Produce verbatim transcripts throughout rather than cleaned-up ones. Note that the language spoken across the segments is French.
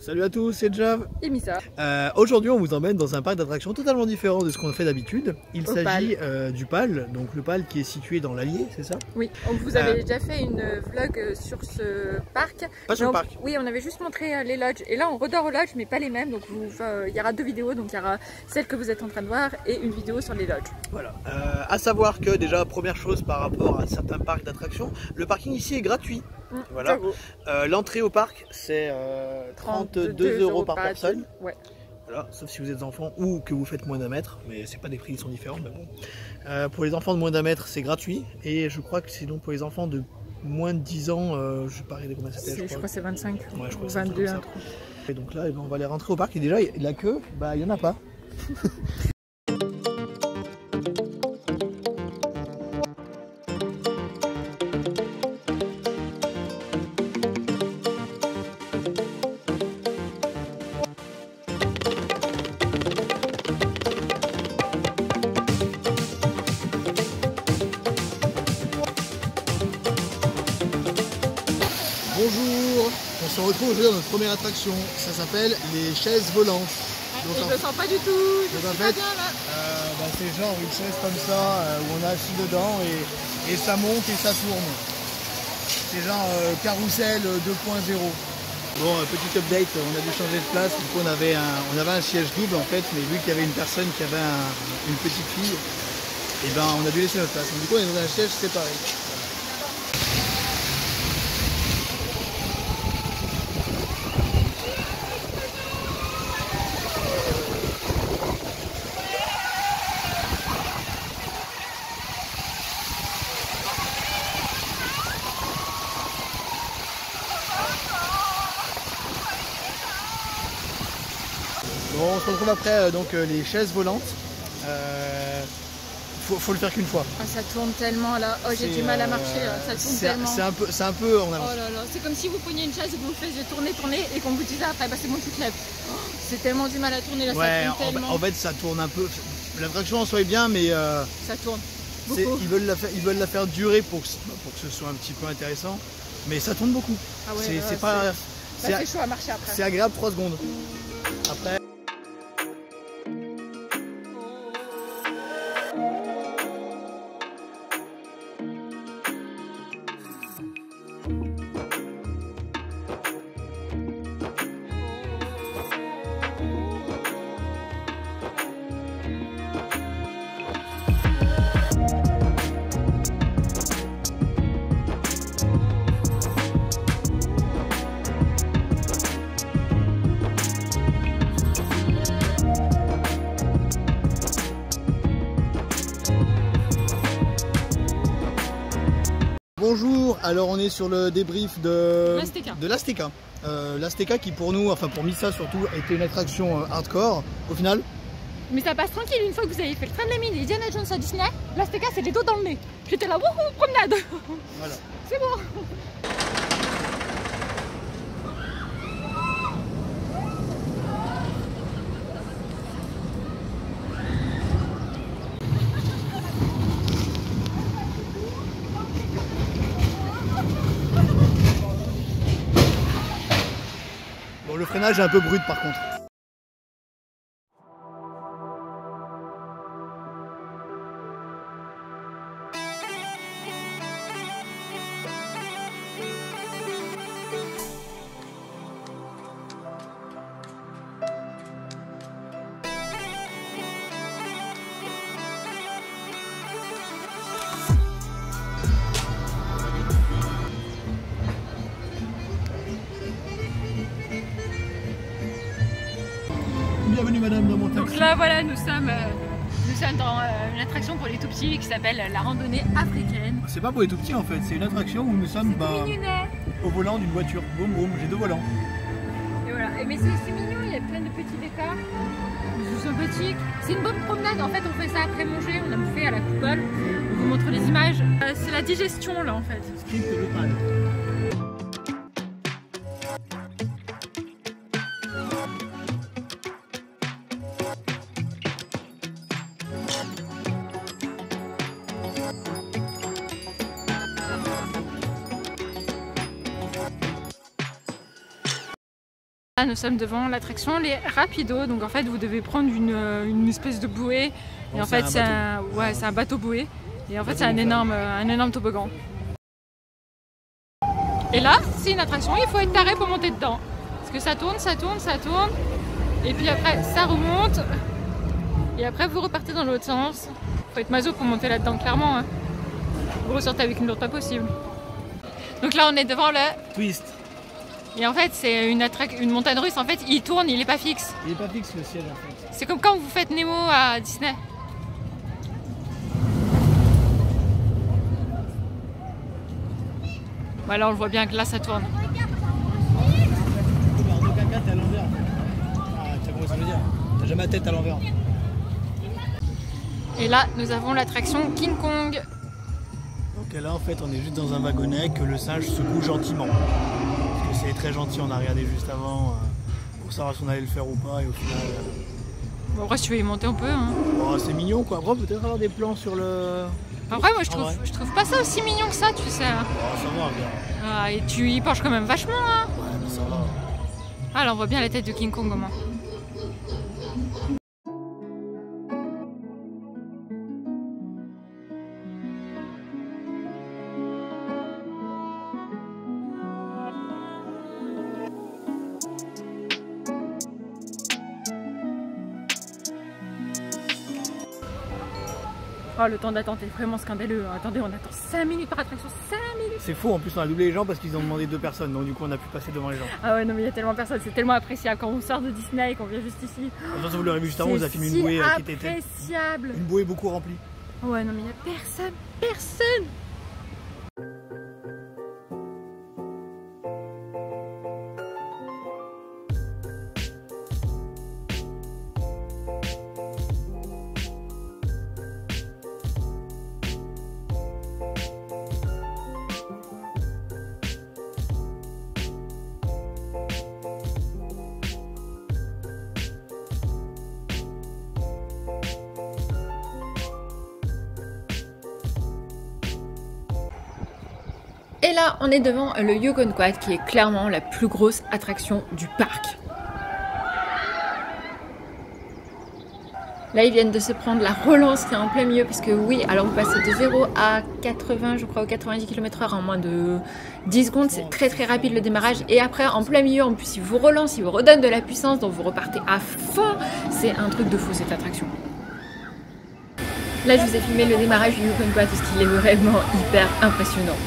Salut à tous, c'est Jav et Missa. Euh, Aujourd'hui on vous emmène dans un parc d'attractions totalement différent de ce qu'on fait d'habitude. Il s'agit euh, du Pal, donc le Pal qui est situé dans l'Allier, c'est ça? Oui, on vous avait euh... déjà fait une vlog sur ce parc. Pas sur on... le parc. Oui, on avait juste montré les lodges et là on redort aux lodges mais pas les mêmes, donc vous... enfin, il y aura deux vidéos, donc il y aura celle que vous êtes en train de voir et une vidéo sur les lodges. Voilà, euh, à savoir que déjà première chose par rapport à certains parcs d'attractions, le parking ici est gratuit. Mmh, voilà. Euh, L'entrée au parc c'est euh, trente-deux euros par personne. Ouais. Voilà, sauf si vous êtes enfant ou que vous faites moins d'un mètre, mais c'est pas des prix qui sont différents. Mais bon. Euh, pour les enfants de moins d'un mètre c'est gratuit et je crois que sinon pour les enfants de moins de dix ans, euh, je sais pas combien c'était. Je crois que c'est vingt-cinq ouais, je crois ou vingt-deux. Un et donc là on va aller rentrer au parc et déjà la queue, bah il y en a pas. Bonjour, on se retrouve aujourd'hui dans notre première attraction, ça s'appelle les chaises volantes. Donc, je ne le sens pas du tout, je suis en pas fait, bien là. Euh, bah, c'est genre une chaise comme ça euh, où on est assis dedans et, et ça monte et ça tourne. C'est genre euh, carrousel deux point zéro. Bon, euh, petit update, on a dû changer de place, du coup on avait un, on avait un siège double en fait, mais vu qu'il y avait une personne qui avait un, une petite fille, et ben on a dû laisser notre place. Donc, du coup on est dans un siège séparé. Bon, on se retrouve après euh, donc euh, les chaises volantes. Euh, faut, faut le faire qu'une fois. Ah, ça tourne tellement là. Oh, j'ai du mal à marcher là. Ça tourne tellement. C'est un peu, c'est un peu en avance. Oh là là, c'est comme si vous preniez une chaise et que vous le faisiez tourner, tourner et qu'on vous disait après, bah c'est bon, tu te lèves. Oh, c'est tellement du mal à tourner là. Ouais, ça tourne tellement. En, en fait, ça tourne un peu. L'attraction en soi est bien, mais euh, ça tourne. Ils veulent la faire, ils veulent la faire durer pour que, pour que ce soit un petit peu intéressant, mais ça tourne beaucoup. Ah ouais, c'est ouais, pas. C'est chaud à marcher après. C'est agréable trois secondes. Après. Bonjour, alors on est sur le débrief de l'Azteca. Euh, L'Azteca qui pour nous, enfin pour Missa surtout, était une attraction euh, hardcore au final. Mais ça passe tranquille une fois que vous avez fait le train de la mine et Indiana Jones à Disney. L'Azteca c'est les dos dans le nez. J'étais là, wouhou, promenade. Voilà. C'est bon. Bon, le freinage est un peu brut par contre. Bienvenue madame dans mon taxi. Donc là voilà, nous sommes, euh, nous sommes dans euh, une attraction pour les tout petits qui s'appelle la randonnée africaine. C'est pas pour les tout petits en fait, c'est une attraction où nous sommes bah, au volant d'une voiture. Boum boum, j'ai deux volants. Et voilà, et mais c'est mignon, il y a plein de petits décors. C'est sympathique. C'est une bonne promenade, en fait on fait ça après manger, on a bouffé à la coupole. On vous montre les images. Euh, c'est la digestion là en fait. Script le Pal. Là, nous sommes devant l'attraction les Rapidos. Donc en fait, vous devez prendre une, une espèce de bouée. Et bon, en fait, c'est un, ouais, c'est un bateau bouée. Et en fait, c'est un énorme, un énorme toboggan. Et là, c'est une attraction. Il faut être taré pour monter dedans. Parce que ça tourne, ça tourne, ça tourne. Et puis après, ça remonte. Et après, vous repartez dans l'autre sens. Il faut être maso pour monter là-dedans, clairement. Hein. Vous ressortez avec une lourde pas possible. Donc là, on est devant le Twist. Et en fait, c'est une, une montagne russe. En fait, il tourne, il est pas fixe. Il est pas fixe le siège en fait. C'est comme quand vous faites Nemo à Disney. Voilà, on le voit bien que là, ça tourne. Le caca, t'es à l'envers. Ah, tu sais comment ça veut dire? T'as jamais la tête à l'envers. Et là, nous avons l'attraction King Kong. Donc là, en fait, on est juste dans un wagonnet que le singe secoue gentiment. Parce que c'est très gentil, on a regardé juste avant euh, pour savoir si on allait le faire ou pas. Et au final. Euh... Bon, après, si tu veux y monter, on peut. Hein. Bon, c'est mignon quoi. Après, peut-être avoir des plans sur le. Après, moi, je trouve, je trouve pas ça aussi mignon que ça, tu sais. Oh, ça va, bien. Ah, et tu y penches quand même vachement, hein. Ouais, mais ça va. Ah, là, on voit bien la tête de King Kong au moins. Oh, le temps d'attente est vraiment scandaleux. Attendez, on attend cinq minutes par attraction. cinq minutes. C'est fou, en plus on a doublé les gens parce qu'ils ont demandé deux personnes. Donc du coup on a pu passer devant les gens. Ah ouais, non mais il y a tellement personne. C'est tellement appréciable quand on sort de Disney et qu'on vient juste ici. De toute façon, vous l'aurez vu juste avant, on vous a filmé si une bouée euh, qui était appréciable. Une bouée beaucoup remplie. Ouais, non mais il n'y a personne. Personne. Et là, on est devant le Yukon Quad qui est clairement la plus grosse attraction du parc. Là, ils viennent de se prendre la relance qui est en plein milieu parce que oui, alors vous passez de zéro à quatre-vingts, je crois, ou quatre-vingt-dix kilomètres heure en moins de dix secondes. C'est très très rapide le démarrage. Et après, en plein milieu, en plus, ils vous relancent, ils vous redonnent de la puissance, donc vous repartez à fond. C'est un truc de fou cette attraction. Là, je vous ai filmé le démarrage du Yukon Quad parce qu'il est vraiment hyper impressionnant.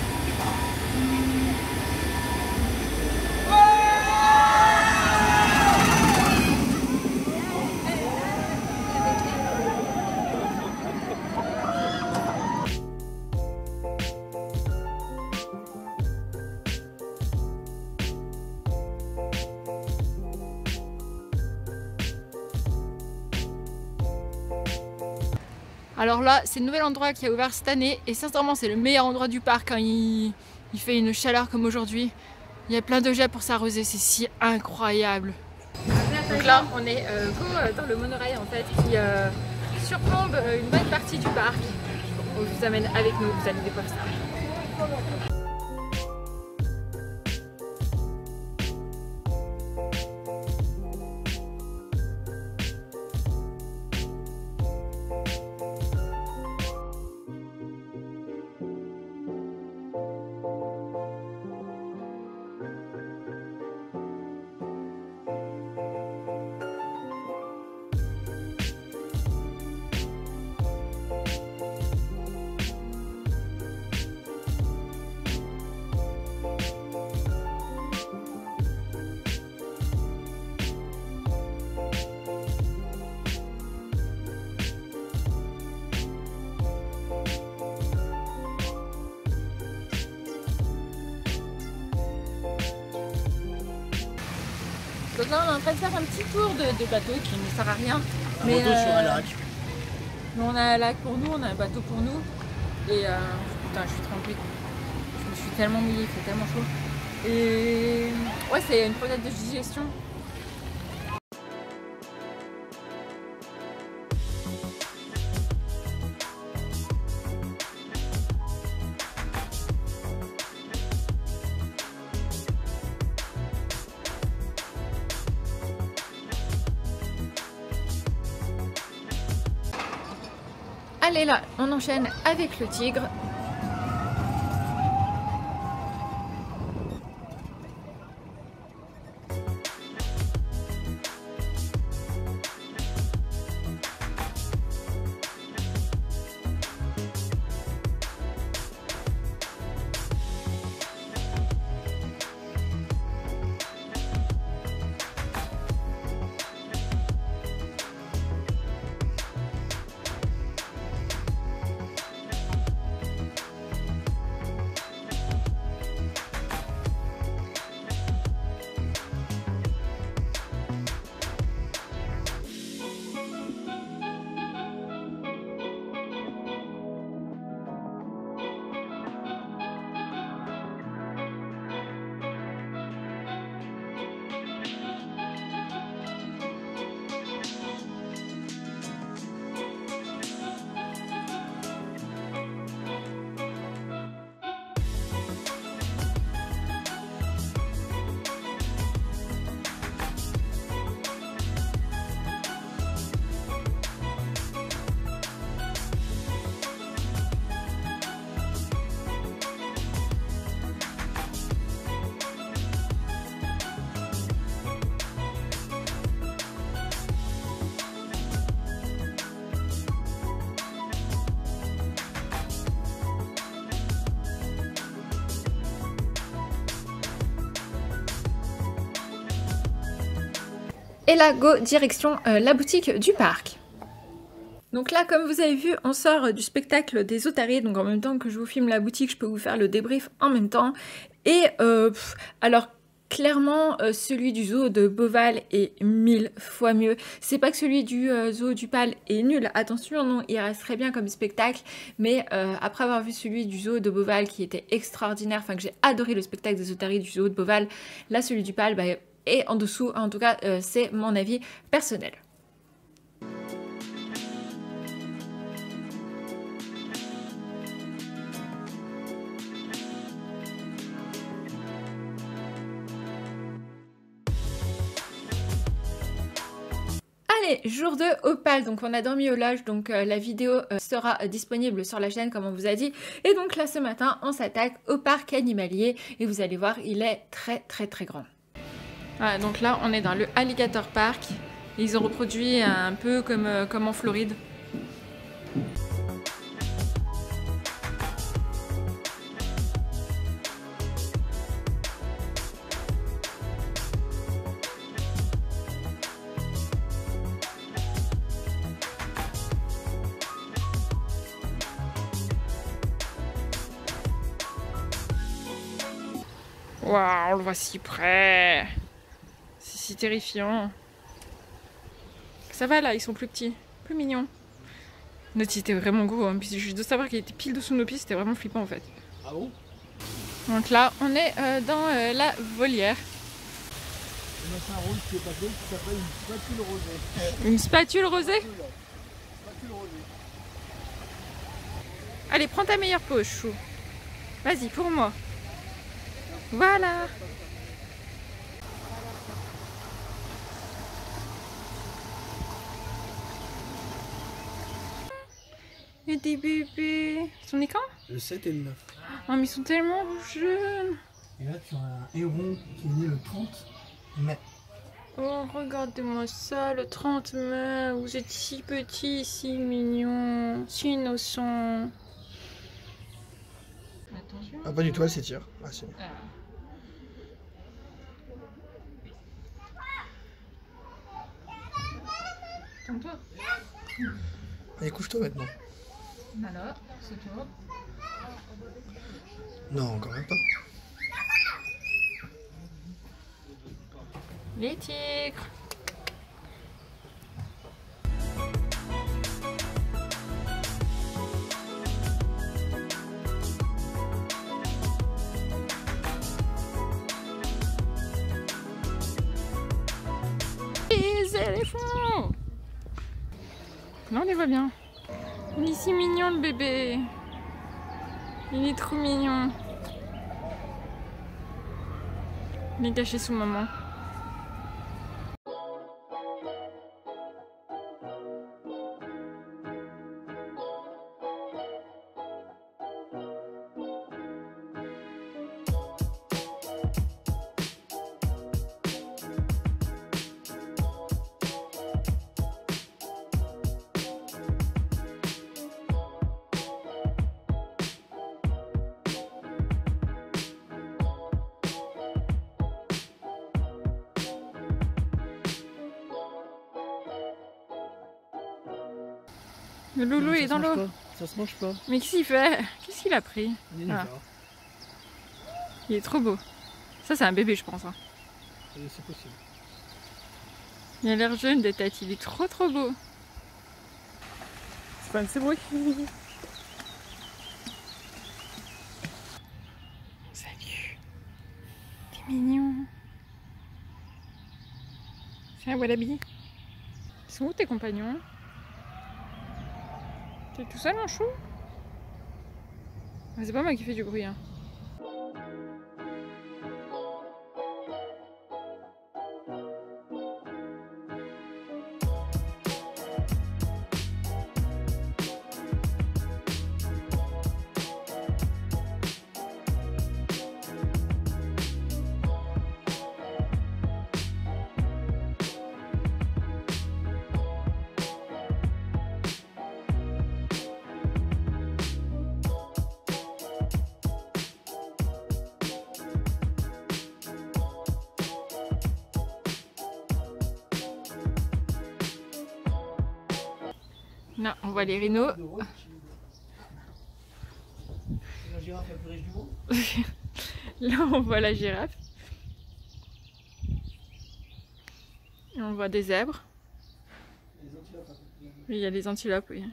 Alors là, c'est le nouvel endroit qui a ouvert cette année et sincèrement, c'est le meilleur endroit du parc quand il, il fait une chaleur comme aujourd'hui. Il y a plein de jets pour s'arroser, c'est si incroyable. Donc là, on est euh, dans le monorail en fait qui euh, surplombe une bonne partie du parc. On vous amène avec nous, vous allez découvrir ça. Donc là, on est en train de faire un petit tour de, de bateau qui ne sert à rien. Un mais bateau euh, sur un lac. Mais on a un lac pour nous, on a un bateau pour nous. Et euh, putain, je suis trempée. Je me suis tellement mouillée, il fait tellement chaud. Et ouais, c'est une promenade de digestion. Allez là, on enchaîne avec le tigre. Et là, go, direction euh, la boutique du parc. Donc là, comme vous avez vu, on sort du spectacle des otaries. Donc en même temps que je vous filme la boutique, je peux vous faire le débrief en même temps. Et euh, pff, alors clairement, euh, celui du zoo de Beauval est mille fois mieux. C'est pas que celui du euh, zoo du Pal est nul, attention, non, il reste très bien comme spectacle. Mais euh, après avoir vu celui du zoo de Beauval qui était extraordinaire, enfin que j'ai adoré le spectacle des otaries du zoo de Beauval, là celui du Pal, bah, et en dessous, en tout cas, euh, c'est mon avis personnel. Allez, jour deux au Pal, donc on a dormi au lodge, donc euh, la vidéo euh, sera euh, disponible sur la chaîne comme on vous a dit. Et donc là ce matin, on s'attaque au parc animalier et vous allez voir, il est très très très grand. Voilà, donc là on est dans le Alligator Park. Ils ont reproduit un peu comme, euh, comme en Floride. Waouh, on le voit si près. C'est si terrifiant. Ça va là, ils sont plus petits, plus mignons. Notre était vraiment gros, hein. Puis juste de savoir qu'il était pile dessous de nos pieds, c'était vraiment flippant en fait. Ah bon? Donc là, on est euh, dans euh, la volière. On a fait un rôle qui est passé qui s'appelle une spatule rosée. Une spatule rosée? Spatule rosée. Allez, prends ta meilleure pose, chou. Vas-y, pour moi. Voilà. Et des bébés. Ils sont nés quand? Le sept et le neuf. Oh, mais ils sont tellement jeunes. Et là, tu as un héron qui est né le trente mai. Oh, regardez-moi ça, le trente mai. Vous êtes si petits, si mignons, si innocents. Attention. Ah, pas du tout, elle s'étire. Ah, si. Ah. Attends-toi. Allez, couche-toi maintenant. Alors, c'est toi. Non, quand même pas. Les tigres. Les éléphants. Là on les voit bien. Il est si mignon le bébé. Il est trop mignon. Il est caché sous maman. Le loulou est dans l'eau. Ça se mange pas. Mais qu'est-ce qu'il fait? Qu'est-ce qu'il a pris? Voilà. Il est trop beau. Ça, c'est un bébé, je pense. Hein. C'est possible. Il a l'air jeune de tête. Il est trop trop beau. C'est pas un bruit. Salut. T'es mignon. C'est un wallaby. Ils sont où tes compagnons? T'es tout seul en chou? C'est pas moi qui fais du bruit. Hein. Là, on voit les rhinos. La girafe la plus riche du monde. Là, on voit la girafe. Et on voit des zèbres. Il y a les antilopes, oui.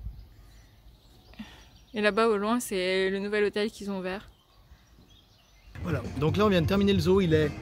Et là-bas, au loin, c'est le nouvel hôtel qu'ils ont ouvert. Voilà, donc là, on vient de terminer le zoo. Il est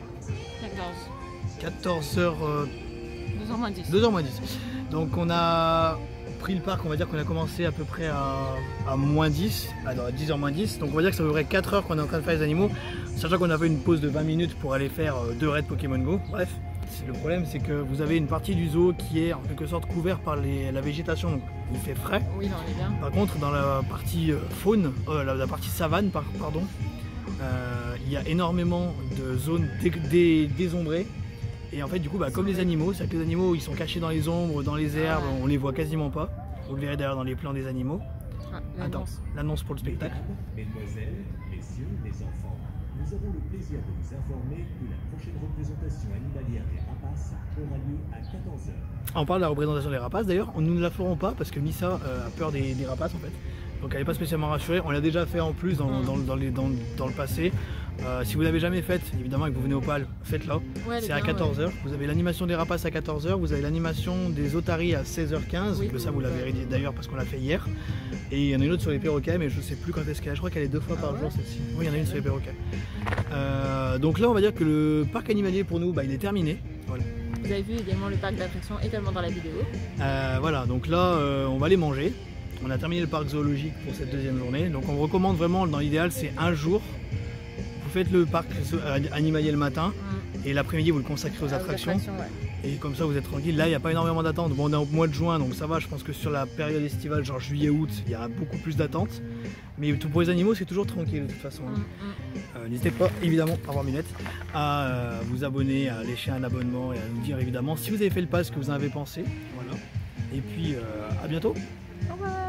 quatorze. quatorze heures. Euh... deux heures moins dix. deux heures moins dix. Donc, on a pris le parc, on va dire qu'on a commencé à peu près à, à moins dix, alors à dix heures moins dix, donc on va dire que ça ferait quatre heures qu'on est en train de faire les animaux, sachant qu'on a fait une pause de vingt minutes pour aller faire deux raids Pokémon Go. Bref, le problème c'est que vous avez une partie du zoo qui est en quelque sorte couverte par les, la végétation, donc il fait frais. Oui, non, on est bien. Par contre, dans la partie faune, euh, la, la partie savane, par, pardon, euh, il y a énormément de zones dé, dé, désombrées. Et en fait, du coup, bah, comme les animaux, c'est que les animaux ils sont cachés dans les ombres, dans les herbes, on les voit quasiment pas. Vous le verrez d'ailleurs dans les plans des animaux. Ah, Attends, l'annonce pour le spectacle. Mesdemoiselles, messieurs, les enfants, nous avons le plaisir de vous informer que la prochaine représentation animalière des rapaces aura lieu à quatorze heures. On parle de la représentation des rapaces d'ailleurs, nous ne la ferons pas parce que Missa euh, a peur des, des rapaces en fait. Donc elle n'est pas spécialement rassurée, on l'a déjà fait en plus dans, mmh. dans, dans, les, dans, dans le passé. Euh, si vous l'avez jamais faite, évidemment, et que vous venez au P A L, faites-la. Ouais, c'est à quatorze heures. Ouais. Vous avez l'animation des rapaces à quatorze heures, vous avez l'animation des otaries à seize heures quinze. Oui, ça, vous l'avez d'ailleurs parce qu'on l'a fait hier. Et il y en a une autre sur les perroquets, mais je ne sais plus quand est-ce qu'elle est. Je crois qu'elle est deux fois ah par ouais. jour celle-ci. Oui, il y en a une sur les perroquets. Euh, donc là, on va dire que le parc animalier pour nous, bah, il est terminé. Voilà. Vous avez vu également le parc d'attractions également dans la vidéo. Euh, voilà, donc là, euh, on va les manger. On a terminé le parc zoologique pour cette deuxième journée. Donc on vous recommande vraiment, dans l'idéal, c'est un jour. Vous faites le parc animalier le matin mmh. et l'après-midi vous le consacrez aux ah, attractions. attractions ouais. Et comme ça vous êtes tranquille. Là il n'y a pas énormément d'attente. Bon, on est au mois de juin donc ça va. Je pense que sur la période estivale, genre juillet-août, il y a beaucoup plus d'attente. Mais pour les animaux c'est toujours tranquille de toute façon. Mmh. Euh, N'hésitez pas évidemment, à avoir minette, à euh, vous abonner, à lécher un abonnement et à nous dire évidemment si vous avez fait le pas ce que vous en avez pensé. Voilà. Et puis euh, à bientôt. Au revoir.